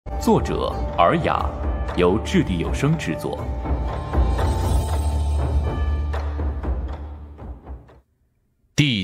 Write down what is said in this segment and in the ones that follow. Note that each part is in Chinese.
作者尔雅，由掷地有声制作。 第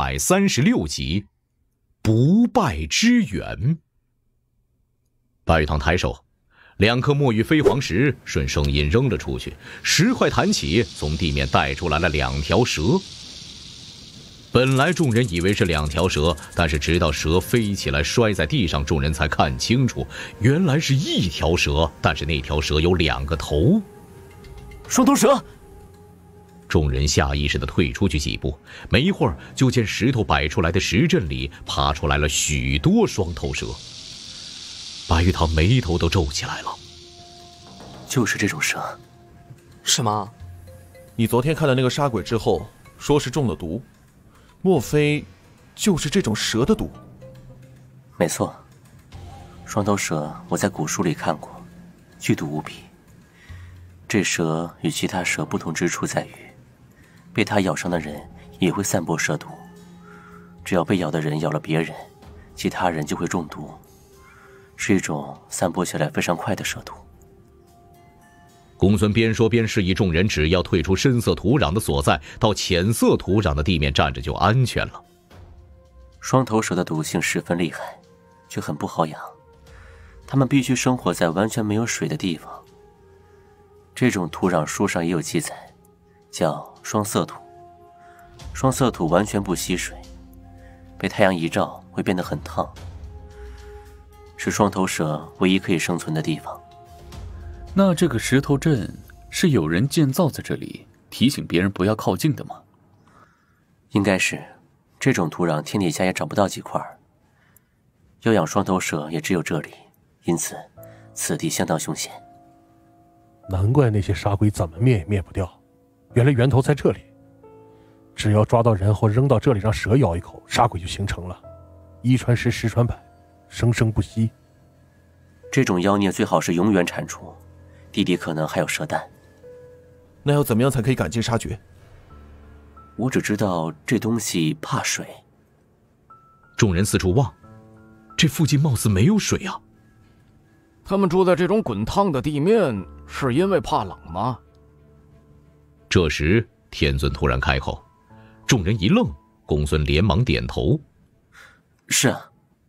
736集，不败之缘。白玉堂抬手，2颗墨玉飞黄石顺声音扔了出去，石块弹起，从地面带出来了2条蛇。本来众人以为是2条蛇，但是直到蛇飞起来摔在地上，众人才看清楚，原来是1条蛇，但是那条蛇有2个头。 双头蛇！ 众人下意识地退出去几步，没一会儿就见石头摆出来的石阵里爬出来了许多双头蛇。白玉堂眉头都皱起来了。 就是这种蛇。 什么？ 你昨天看了那个杀鬼之后，说是中了毒，莫非就是这种蛇的毒？ 没错，双头蛇我在古书里看过，剧毒无比。这蛇与其他蛇不同之处在于，被它咬伤的人也会散播蛇毒，只要被咬的人咬了别人，其他人就会中毒，是一种散播起来非常快的蛇毒。 公孙边说边示意众人，只要退出深色土壤的所在，到浅色土壤的地面站着就安全了。 双头蛇的毒性十分厉害，却很不好养，它们必须生活在完全没有水的地方。这种土壤书上也有记载，叫双色土。双色土完全不吸水，被太阳一照会变得很烫，是双头蛇唯一可以生存的地方。 那这个石头阵是有人建造在这里，提醒别人不要靠近的吗？ 应该是，这种土壤天底下也找不到几块，要养双头蛇也只有这里，因此此地相当凶险。 难怪那些杀鬼怎么灭也灭不掉，原来源头在这里。只要抓到人后扔到这里，让蛇咬一口，杀鬼就形成了，一传十，十传百，生生不息。 这种妖孽最好是永远铲除，地底可能还有蛇蛋。 那要怎么样才可以赶尽杀绝？ 我只知道这东西怕水。 众人四处望，这附近貌似没有水啊。 他们住在这种滚烫的地面，是因为怕冷吗？ 这时天尊突然开口，众人一愣，公孙连忙点头。 是啊。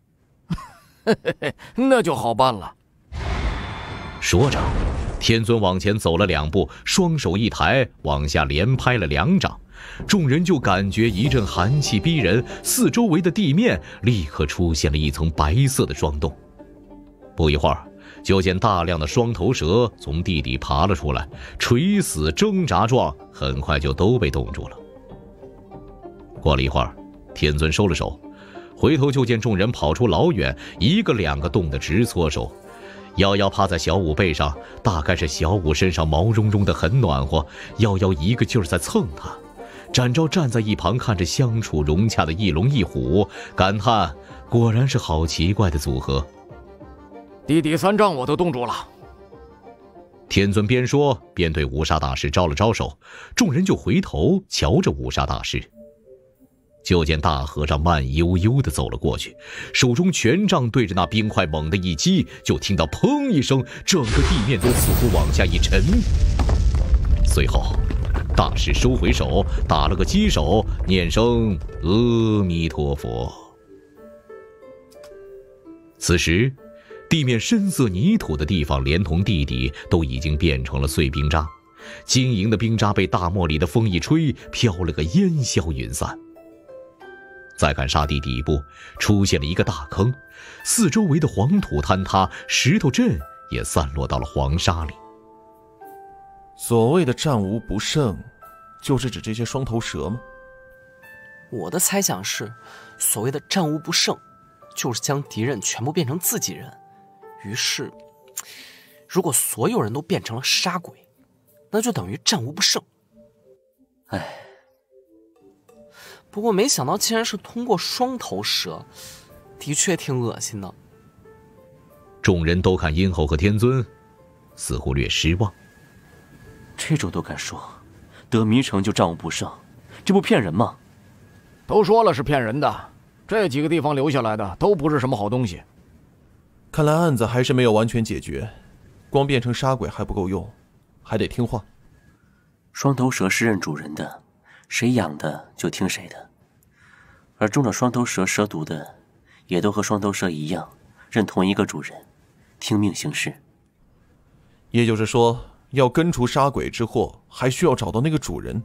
那就好办了。 说着，天尊往前走了2步，双手一抬，往下连拍了2掌，众人就感觉一阵寒气逼人，四周围的地面立刻出现了一层白色的霜冻。不一会儿，就见大量的双头蛇从地底爬了出来，垂死挣扎状，很快就都被冻住了。过了一会儿，天尊收了手，回头就见众人跑出老远，1个2个冻得直搓手。夭夭趴在小五背上，大概是小五身上毛茸茸的很暖和，夭夭一个劲儿在蹭他。展昭站在一旁看着相处融洽的一龙一虎，感叹果然是好奇怪的组合。 地底3丈我都冻住了。 天尊边说边对五煞大师招了招手，众人就回头瞧着五煞大师。就见大和尚慢悠悠地走了过去，手中权杖对着那冰块猛地一击，就听到砰一声，整个地面都似乎往下一沉。随后大师收回手，打了个击手，念声阿弥陀佛。此时地面深色泥土的地方连同地底都已经变成了碎冰渣，晶莹的冰渣被大漠里的风一吹，飘了个烟消云散。再看沙地底部出现了一个大坑，四周围的黄土坍塌，石头阵也散落到了黄沙里。 所谓的战无不胜，就是指这些双头蛇吗？ 我的猜想是，所谓的战无不胜，就是将敌人全部变成自己人。于是，如果所有人都变成了杀鬼，那就等于战无不胜。 唉。 不过没想到竟然是通过双头蛇，的确挺恶心的。 众人都看殷侯和天尊，似乎略失望。 这种都敢说，得迷城就战无不胜，这不骗人吗？ 都说了是骗人的，这几个地方留下来的都不是什么好东西。 看来案子还是没有完全解决，光变成杀鬼还不够用，还得听话。 双头蛇是认主人的，谁养的就听谁的。而中了双头蛇蛇毒的，也都和双头蛇一样，认同一个主人，听命行事。 也就是说，要根除杀鬼之祸，还需要找到那个主人。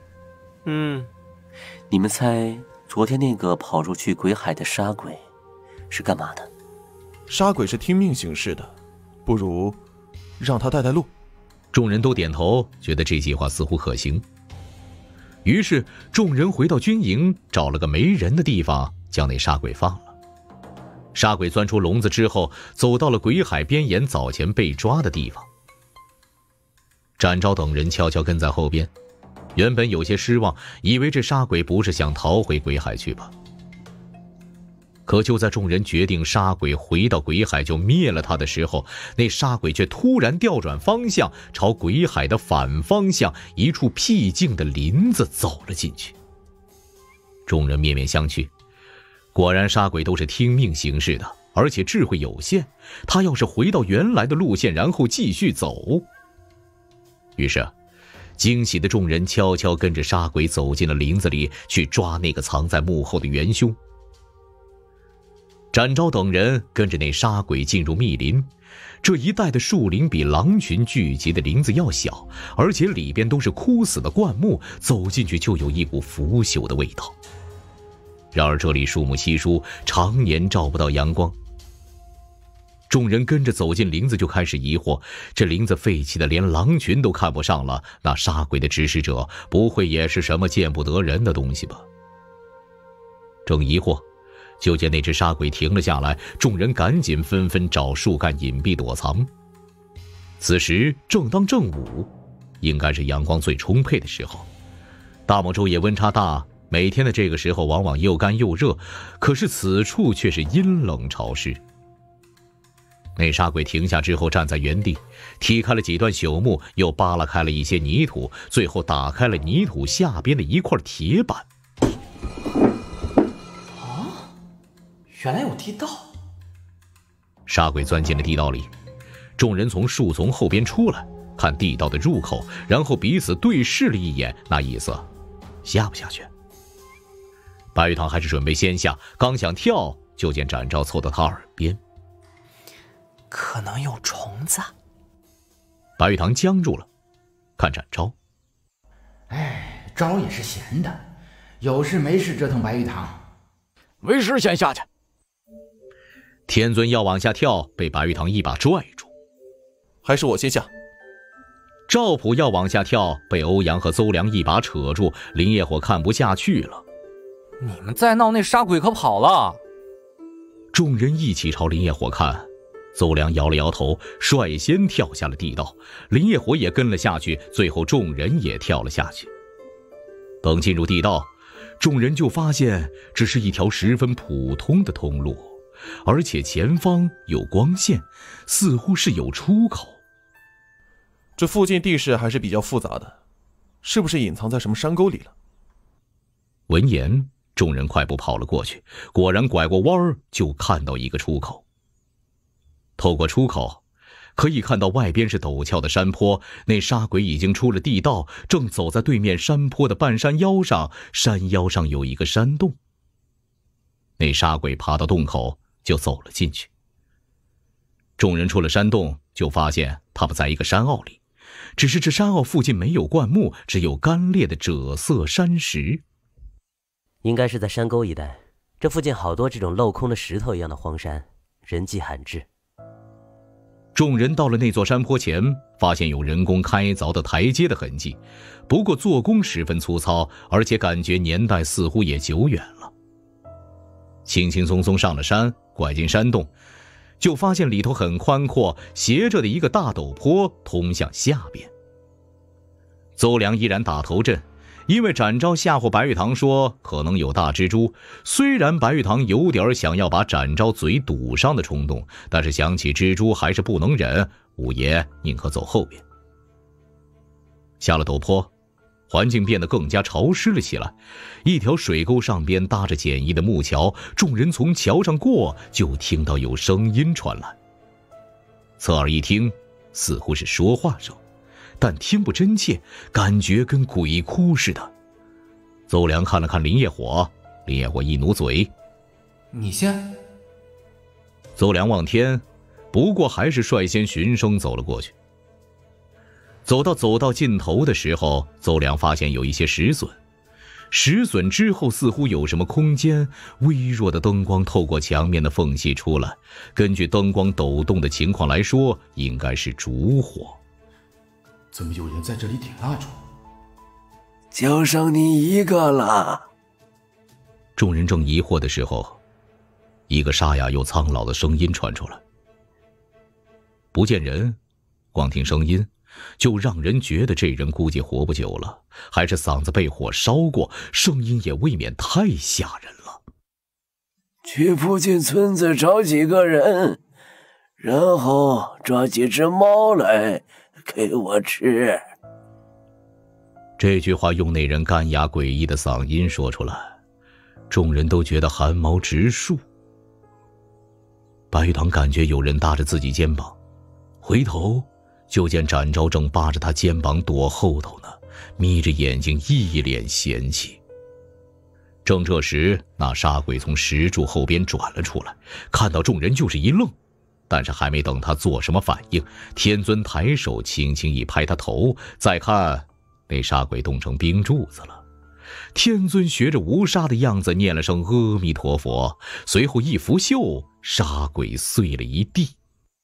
你们猜昨天那个跑出去鬼海的杀鬼是干嘛的？ 杀鬼是听命行事的，不如让他带路。 众人都点头，觉得这计划似乎可行。于是众人回到军营，找了个没人的地方，将那杀鬼放了。杀鬼钻出笼子之后，走到了鬼海边沿早前被抓的地方。展昭等人悄悄跟在后边，原本有些失望，以为这杀鬼不是想逃回鬼海去吧。可就在众人决定杀鬼回到鬼海就灭了他的时候，那杀鬼却突然调转方向，朝鬼海的反方向一处僻静的林子走了进去。众人面面相觑，果然杀鬼都是听命行事的，而且智慧有限，他要是回到原来的路线然后继续走。于是惊喜的众人悄悄跟着杀鬼走进了林子里，去抓那个藏在幕后的元凶。展昭等人跟着那杀鬼进入密林，这一带的树林比狼群聚集的林子要小，而且里边都是枯死的灌木，走进去就有一股腐朽的味道。然而这里树木稀疏，常年照不到阳光。众人跟着走进林子，就开始疑惑，这林子废弃的连狼群都看不上了，那杀鬼的指使者不会也是什么见不得人的东西吧？正疑惑，就见那只杀鬼停了下来，众人赶紧纷纷找树干隐蔽躲藏。此时正当正午，应该是阳光最充沛的时候。大漠昼夜温差大，每天的这个时候往往又干又热，可是此处却是阴冷潮湿。那杀鬼停下之后站在原地，踢开了几段朽木，又扒拉开了一些泥土，最后打开了泥土下边的一块铁板。 原来有地道。 杀鬼钻进了地道里，众人从树丛后边出来，看地道的入口，然后彼此对视了一眼，那意思下不下去。白玉堂还是准备先下，刚想跳，就见展昭凑到他耳边， 可能有虫子。 白玉堂僵住了，看展昭， 招也是闲的，有事没事折腾白玉堂。 为师先下去。 天尊要往下跳，被白玉堂一把拽住。 还是我先下。 赵普要往下跳，被欧阳和邹良一把扯住。林业火看不下去了， 你们再闹，那杀鬼可跑了。 众人一起朝林业火看，邹良摇了摇头，率先跳下了地道。林业火也跟了下去，最后众人也跳了下去。等进入地道，众人就发现这是一条十分普通的通路，而且前方有光线，似乎是有出口。 这附近地势还是比较复杂的，是不是隐藏在什么山沟里了？ 闻言，众人快步跑了过去，果然拐过弯儿就看到一个出口。透过出口，可以看到外边是陡峭的山坡，那杀鬼已经出了地道，正走在对面山坡的半山腰上，山腰上有一个山洞。那杀鬼爬到洞口就走了进去。众人出了山洞，就发现他们在一个山坳里，只是这山坳附近没有灌木，只有干裂的赭色山石。 应该是在山沟一带，这附近好多这种镂空的石头一样的荒山，人迹罕至。 众人到了那座山坡前，发现有人工开凿的台阶的痕迹，不过做工十分粗糙，而且感觉年代似乎也久远了。轻轻松松上了山，拐进山洞，就发现里头很宽阔，斜着的一个大陡坡通向下边。邹良依然打头阵，因为展昭吓唬白玉堂说可能有大蜘蛛，虽然白玉堂有点想要把展昭嘴堵上的冲动，但是想起蜘蛛还是不能忍，五爷宁可走后边。下了陡坡， 环境变得更加潮湿了起来。一条水沟上边搭着简易的木桥，众人从桥上过，就听到有声音传来。侧耳一听，似乎是说话声，但听不真切，感觉跟鬼哭似的。邹良看了看林业火，林业火一努嘴：“ 你先。” 邹良望天，不过还是率先循声走了过去。走到尽头的时候，邹良发现有一些石笋，石笋之后似乎有什么空间，微弱的灯光透过墙面的缝隙出来。根据灯光抖动的情况来说，应该是烛火。 怎么有人在这里点蜡烛？ 就剩你一个了。 众人正疑惑的时候，一个沙哑又苍老的声音传出来。不见人，光听声音就让人觉得这人估计活不久了，还是嗓子被火烧过，声音也未免太吓人了。 去附近村子找几个人，然后抓几只猫来给我吃。 这句话用那人干哑诡异的嗓音说出来，众人都觉得汗毛直竖。白玉堂感觉有人搭着自己肩膀，回头就见展昭正扒着他肩膀躲后头呢，眯着眼睛一脸嫌弃。正这时，那杀鬼从石柱后边转了出来，看到众人就是一愣，但是还没等他做什么反应，天尊抬手轻轻一拍他头，再看那杀鬼冻成冰柱子了。天尊学着无杀的样子念了声阿弥陀佛，随后一拂袖，杀鬼碎了一地。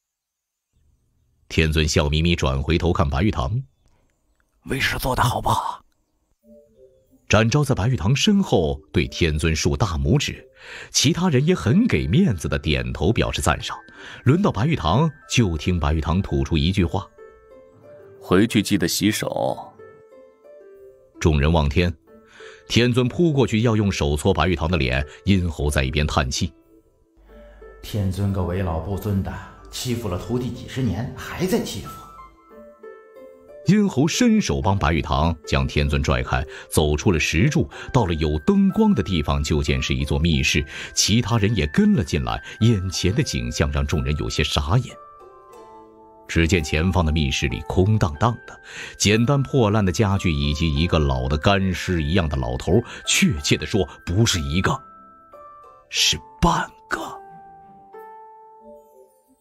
天尊笑眯眯转回头看白玉堂：“ 为师做的好不好？” 展昭在白玉堂身后对天尊竖大拇指，其他人也很给面子的点头表示赞赏。轮到白玉堂，就听白玉堂吐出一句话：“ 回去记得洗手。” 众人望天，天尊扑过去要用手搓白玉堂的脸，殷侯在一边叹气：“ 天尊个为老不尊的，欺负了徒弟几十年，还在欺负。” 殷侯伸手帮白玉堂将天尊拽开，走出了石柱，到了有灯光的地方，就见是一座密室，其他人也跟了进来。眼前的景象让众人有些傻眼。只见前方的密室里空荡荡的，简单破烂的家具以及一个老的干尸一样的老头，确切地说，不是一个，是半个。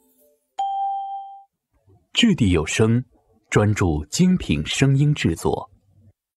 掷地有声，专注精品声音制作。